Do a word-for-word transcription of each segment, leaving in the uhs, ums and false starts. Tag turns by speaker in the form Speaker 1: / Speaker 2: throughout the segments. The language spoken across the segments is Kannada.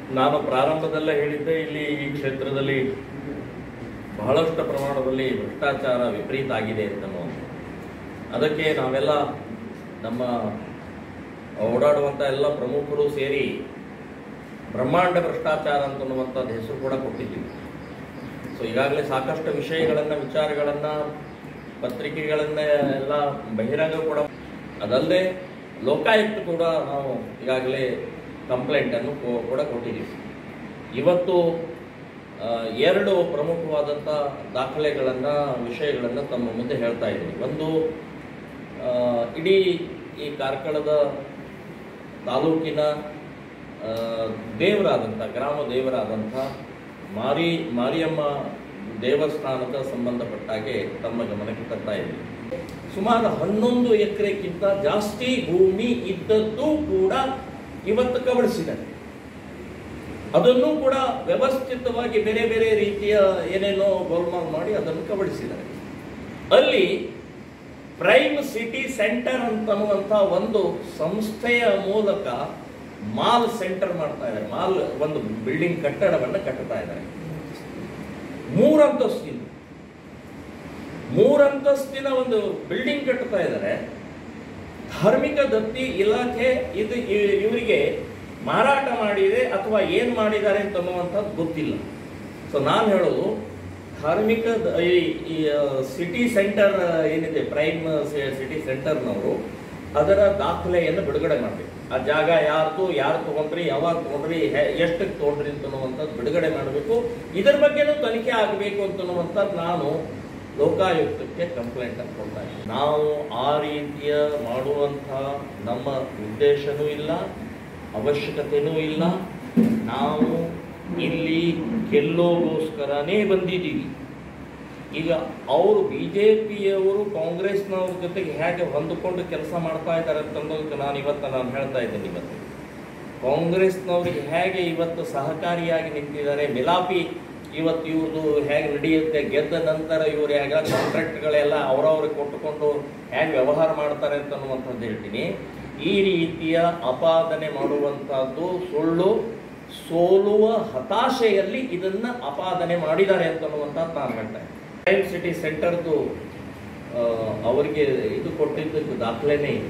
Speaker 1: ನಾನು ಪ್ರಾರಂಭದಲ್ಲೇ ಹೇಳಿದ್ದೆ, ಇಲ್ಲಿ ಈ ಕ್ಷೇತ್ರದಲ್ಲಿ ಬಹಳಷ್ಟು ಪ್ರಮಾಣದಲ್ಲಿ ಭ್ರಷ್ಟಾಚಾರ ವಿಪರೀತ ಆಗಿದೆ ಅಂತ. ಅದಕ್ಕೆ ನಾವೆಲ್ಲ ನಮ್ಮ ಓಡಾಡುವಂಥ ಎಲ್ಲ ಪ್ರಮುಖರು ಸೇರಿ ಬ್ರಹ್ಮಾಂಡ ಭ್ರಷ್ಟಾಚಾರ ಅಂತನ್ನುವಂಥದ್ದು ಹೆಸರು ಕೂಡ ಕೊಟ್ಟಿದ್ದೀವಿ. ಸೊ ಈಗಾಗಲೇ ಸಾಕಷ್ಟು ವಿಷಯಗಳನ್ನು ವಿಚಾರಗಳನ್ನು ಪತ್ರಿಕೆಗಳನ್ನ ಎಲ್ಲ ಬಹಿರಂಗ ಕೂಡ, ಅದಲ್ಲದೆ ಲೋಕಾಯುಕ್ತ ಕೂಡ ನಾವು ಈಗಾಗಲೇ ಕಂಪ್ಲೇಂಟನ್ನು ಕೂಡ ಕೊಟ್ಟಿದ್ದೀವಿ. ಇವತ್ತು ಎರಡು ಪ್ರಮುಖವಾದಂಥ ದಾಖಲೆಗಳನ್ನು ವಿಷಯಗಳನ್ನು ತಮ್ಮ ಮುಂದೆ ಹೇಳ್ತಾ ಇದ್ದೀನಿ. ಒಂದು, ಇಡೀ ಈ ಕಾರ್ಕಳದ ತಾಲೂಕಿನ ದೇವರಾದಂಥ ಗ್ರಾಮ ದೇವರಾದಂಥ ಮಾರಿ ಮಾರಿಯಮ್ಮ ದೇವಸ್ಥಾನದ ಸಂಬಂಧಪಟ್ಟಾಗೆ ತಮ್ಮ ಗಮನಕ್ಕೆ ತರ್ತಾ ಇದ್ದೀನಿ. ಸುಮಾರು ಹನ್ನೊಂದು ಎಕರೆಗಿಂತ ಜಾಸ್ತಿ ಭೂಮಿ ಇದ್ದದ್ದು ಕೂಡ ಇವತ್ತು ಕಬಳಿಸಿದ್ದಾರೆ. ಅದನ್ನು ಕೂಡ ವ್ಯವಸ್ಥಿತವಾಗಿ ಬೇರೆ ಬೇರೆ ರೀತಿಯ ಏನೇನೋ ಗೋಲ್ಮಾಲ್ ಮಾಡಿ ಅದನ್ನು ಕಬಳಿಸಿದ್ದಾರೆ. ಅಲ್ಲಿ ಪ್ರೈಮ್ ಸಿಟಿ ಸೆಂಟರ್ ಅಂತನ್ನುವಂಥ ಒಂದು ಸಂಸ್ಥೆಯ ಮೂಲಕ ಮಾಲ್ ಸೆಂಟರ್ ಮಾಡ್ತಾ ಇದ್ದಾರೆ. ಮಾಲ್ ಒಂದು ಬಿಲ್ಡಿಂಗ್ ಕಟ್ಟಡವನ್ನು ಕಟ್ಟುತ್ತಾ ಇದ್ದಾರೆ. ಮೂರಂತಸ್ತಿನ ಮೂರಂತಸ್ತಿನ ಒಂದು ಬಿಲ್ಡಿಂಗ್ ಕಟ್ಟುತ್ತಾ ಇದ್ದಾರೆ. ಧಾರ್ಮಿಕ ದತ್ತಿ ಇಲಾಖೆ ಇದು ಇವರಿಗೆ ಮಾರಾಟ ಮಾಡಿದೆ ಅಥವಾ ಏನು ಮಾಡಿದ್ದಾರೆ ಅಂತನ್ನುವಂಥದ್ದು ಗೊತ್ತಿಲ್ಲ. ಸೊ ನಾನು ಹೇಳೋದು, ಧಾರ್ಮಿಕ ಈ ಸಿಟಿ ಸೆಂಟರ್ ಏನಿದೆ, ಪ್ರೈಮ್ ಸಿಟಿ ಸೆಂಟರ್ನವರು ಅದರ ದಾಖಲೆಯನ್ನು ಬಿಡುಗಡೆ ಮಾಡಬೇಕು. ಆ ಜಾಗ ಯಾರ್ದು, ಯಾರು ತಗೊಂಡ್ರಿ, ಯಾವಾಗ ತಗೊಂಡ್ರಿ, ಎಷ್ಟಕ್ಕೆ ತಗೊಂಡ್ರಿ ಅಂತನ್ನುವಂಥದ್ದು ಬಿಡುಗಡೆ ಮಾಡಬೇಕು. ಇದರ ಬಗ್ಗೆನೂ ತನಿಖೆ ಆಗಬೇಕು ಅಂತನ್ನುವಂಥದ್ದು ನಾನು ಲೋಕಾಯುಕ್ತಕ್ಕೆ ಕಂಪ್ಲೇಂಟ್ ಅಂತ ಕೊಡ್ತಾ ಇದ್ದೀನಿ. ನಾವು ಆ ರೀತಿಯ ಮಾಡುವಂಥ ನಮ್ಮ ಉದ್ದೇಶನೂ ಇಲ್ಲ, ಅವಶ್ಯಕತೆಯೂ ಇಲ್ಲ. ನಾವು ಇಲ್ಲಿ ಗೆಲ್ಲೋಗೋಸ್ಕರನೇ ಬಂದಿದ್ದೀವಿ. ಈಗ ಅವರು ಬಿ ಜೆ ಪಿಯವರು ಕಾಂಗ್ರೆಸ್ನವ್ರ ಜೊತೆಗೆ ಹೇಗೆ ಹೊಂದಿಕೊಂಡು ಕೆಲಸ ಮಾಡ್ತಾ ಇದ್ದಾರೆ ಅಂತಂದೋದಕ್ಕೆ ನಾನು ಇವತ್ತು ನಾನು ಹೇಳ್ತಾ ಇದ್ದೀನಿ. ಇವತ್ತು ಕಾಂಗ್ರೆಸ್ನವ್ರಿಗೆ ಹೇಗೆ ಇವತ್ತು ಸಹಕಾರಿಯಾಗಿ ನಿಂತಿದ್ದಾರೆ, ಮಿಲಾಪಿ ಇವತ್ತು ಇವ್ರದ್ದು ಹೇಗೆ ನಡೆಯುತ್ತೆ, ಗೆದ್ದ ನಂತರ ಇವರು ಹೇಗೆ ಕಾಂಟ್ರಾಕ್ಟ್ಗಳೆಲ್ಲ ಅವರವ್ರಿಗೆ ಕೊಟ್ಟುಕೊಂಡು ಹೇಗೆ ವ್ಯವಹಾರ ಮಾಡ್ತಾರೆ ಅಂತನ್ನುವಂಥದ್ದು ಹೇಳ್ತೀನಿ. ಈ ರೀತಿಯ ಅಪಾದನೆ ಮಾಡುವಂಥದ್ದು ಸುಳ್ಳು, ಸೋಲುವ ಹತಾಶೆಯಲ್ಲಿ ಇದನ್ನು ಅಪಾದನೆ ಮಾಡಿದ್ದಾರೆ ಅಂತನ್ನುವಂಥದ್ದು ನಾನು ಹೇಳ್ತಾ ಇದ್ದೀನಿ. ಪ್ರೈಮ್ ಸಿಟಿ ಸೆಂಟರ್ದು ಅವರಿಗೆ ಇದು ಕೊಟ್ಟಿದ್ದಕ್ಕೆ ದಾಖಲೆನೇ ಇದೆ.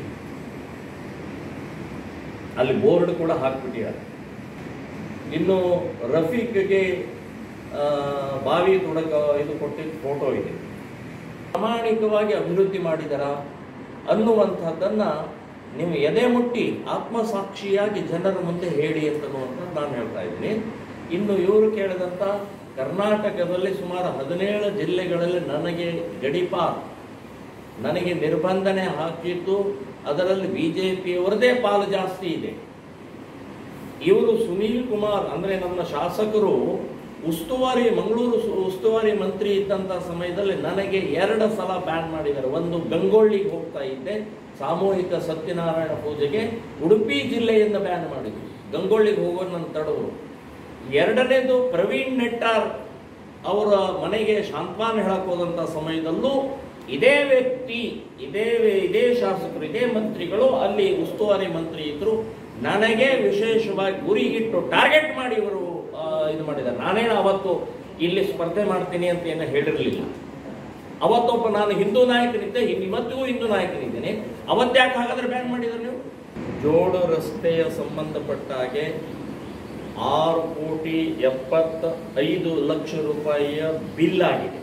Speaker 1: ಅಲ್ಲಿ ಬೋರ್ಡ್ ಕೂಡ ಹಾಕ್ಬಿಟ್ಟಿದ್ದಾರೆ. ಇನ್ನು ರಫೀಕ್ಗೆ ಬಾವಿ ತೊಡಕ ಇದು ಕೊಟ್ಟಿದ್ದ ಫೋಟೋ ಇದೆ. ಪ್ರಾಮಾಣಿಕವಾಗಿ ಅಭಿವೃದ್ಧಿ ಮಾಡಿದಾರ ಅನ್ನುವಂಥದ್ದನ್ನು ನೀವು ಎದೆ ಮುಟ್ಟಿ ಆತ್ಮಸಾಕ್ಷಿಯಾಗಿ ಜನರ ಮುಂದೆ ಹೇಳಿ ಅಂತನ್ನುವಂಥದ್ದು ನಾನು ಹೇಳ್ತಾ ಇದ್ದೀನಿ. ಇನ್ನು ಇವರು ಕೇಳಿದಂಥ ಕರ್ನಾಟಕದಲ್ಲಿ ಸುಮಾರು ಹದಿನೇಳು ಜಿಲ್ಲೆಗಳಲ್ಲಿ ನನಗೆ ಗಡಿಪಾರ್, ನನಗೆ ನಿರ್ಬಂಧನೆ ಹಾಕಿದ್ದು ಅದರಲ್ಲಿ ಬಿ ಜೆ ಪಿಯವರದೇ ಪಾಲು ಜಾಸ್ತಿ ಇದೆ. ಇವರು ಸುನೀಲ್ ಕುಮಾರ್ ಅಂದರೆ ನಮ್ಮ ಶಾಸಕರು ಉಸ್ತುವಾರಿ ಮಂಗಳೂರು ಉಸ್ತುವಾರಿ ಮಂತ್ರಿ ಇದ್ದಂಥ ಸಮಯದಲ್ಲಿ ನನಗೆ ಎರಡು ಸಲ ಬ್ಯಾನ್ ಮಾಡಿದ್ದಾರೆ. ಒಂದು ಗಂಗೊಳ್ಳಿಗೆ ಹೋಗ್ತಾ ಇದ್ದೆ ಸಾಮೂಹಿಕ ಸತ್ಯನಾರಾಯಣ ಪೂಜೆಗೆ, ಉಡುಪಿ ಜಿಲ್ಲೆಯಿಂದ ಬ್ಯಾನ್ ಮಾಡಿದ್ರು. ಗಂಗೊಳ್ಳಿಗೆ ಹೋಗೋದು ನನ್ನ ತಡವರು. ಎರಡನೇದು ಪ್ರವೀಣ್ ನೆಟ್ಟಾರ್ ಅವರ ಮನೆಗೆ ಶಾಂತ್ವಾನ ಹೇಳಕ್ ಹೋದಂಥ ಸಮಯದಲ್ಲೂ ಇದೇ ವ್ಯಕ್ತಿ, ಇದೇ ಇದೇ ಶಾಸಕರು, ಇದೇ ಮಂತ್ರಿಗಳು ಅಲ್ಲಿ ಉಸ್ತುವಾರಿ ಮಂತ್ರಿ ಇದ್ರು. ನನಗೆ ವಿಶೇಷವಾಗಿ ಗುರಿಗಿಟ್ಟು ಟಾರ್ಗೆಟ್ ಮಾಡಿ ಇವರು ಇದು ಮಾಡಿದ್ದಾರೆ. ನಾನೇನು ಅವತ್ತು ಇಲ್ಲಿ ಸ್ಪರ್ಧೆ ಮಾಡ್ತೀನಿ ಅಂತ ಏನೋ ಹೇಳಿರಲಿಲ್ಲ. ಅವತ್ತೊಬ್ಬ ನಾನು ಹಿಂದೂ ನಾಯಕನಿದ್ದೆ, ಇವತ್ತಿಗೂ ಹಿಂದೂ ನಾಯಕನಿದ್ದೇನೆ. ಅವತ್ತ್ಯಾಕೆ ಹಾಗಾದ್ರೆ ಬ್ಯಾನ್ ಮಾಡಿದ್ರು ನೀವು? ಜೋಡ ರಸ್ತೆಯ ಸಂಬಂಧಪಟ್ಟ ಹಾಗೆ ಆರು ಕೋಟಿ ಎಪ್ಪತ್ತ ಐದು ಲಕ್ಷ ರೂಪಾಯಿಯ ಬಿಲ್ ಆಗಿದೆ.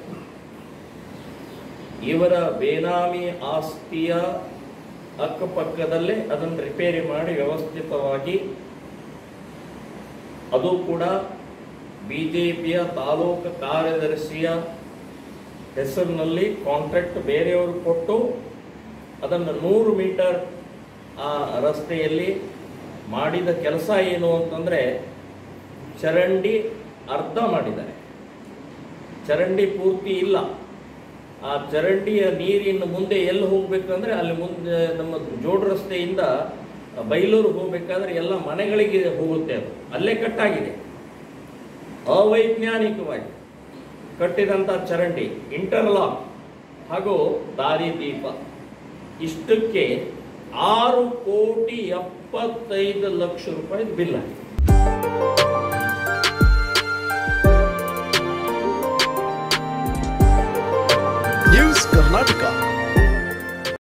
Speaker 1: ಇವರ ಬೇನಾಮಿ ಆಸ್ತಿಯ ಅಕ್ಕಪಕ್ಕದಲ್ಲೇ ಅದನ್ನು ರಿಪೇರಿ ಮಾಡಿ ವ್ಯವಸ್ಥಿತವಾಗಿ, ಅದು ಕೂಡ ಬಿಜೆಪಿಯ ತಾಲೂಕು ಕಾರ್ಯದರ್ಶಿಯ ಹೆಸರಿನಲ್ಲಿ ಕಾಂಟ್ರಾಕ್ಟ್ ಬೇರೆಯವರು ಕೊಟ್ಟು ಅದನ್ನು ನೂರು ಮೀಟರ್ ಆ ರಸ್ತೆಯಲ್ಲಿ ಮಾಡಿದ ಕೆಲಸ ಏನು ಅಂತಂದರೆ, ಚರಂಡಿ ಅರ್ಧ ಮಾಡಿದ್ದಾರೆ, ಚರಂಡಿ ಪೂರ್ತಿ ಇಲ್ಲ. ಆ ಚರಂಡಿಯ ನೀರಿನ ಮುಂದೆ ಎಲ್ಲಿ ಹೋಗ್ಬೇಕಂದ್ರೆ ಅಲ್ಲಿ ಮುಂದೆ ನಮ್ಮ ಜೋಡ ರಸ್ತೆಯಿಂದ ಬೈಲೂರು ಹೋಗ್ಬೇಕಾದ್ರೆ ಎಲ್ಲ ಮನೆಗಳಿಗೆ ಹೋಗುತ್ತೆ. ಅದು ಅಲ್ಲೇ ಕಟ್ಟಾಗಿದೆ. ಅವೈಜ್ಞಾನಿಕವಾಗಿ ಕಟ್ಟಿದಂಥ ಚರಂಡಿ, ಇಂಟರ್ಲಾಕ್ ಹಾಗೂ ದಾರಿ ದೀಪ, ಇಷ್ಟಕ್ಕೆ ಆರು ಕೋಟಿ ಎಪ್ಪತ್ತೈದು ಲಕ್ಷ ರೂಪಾಯಿ ಬಿಲ್ ಆಗಿದೆ.
Speaker 2: ನ್ಯೂಸ್ ಕರ್ನಾಟಕ.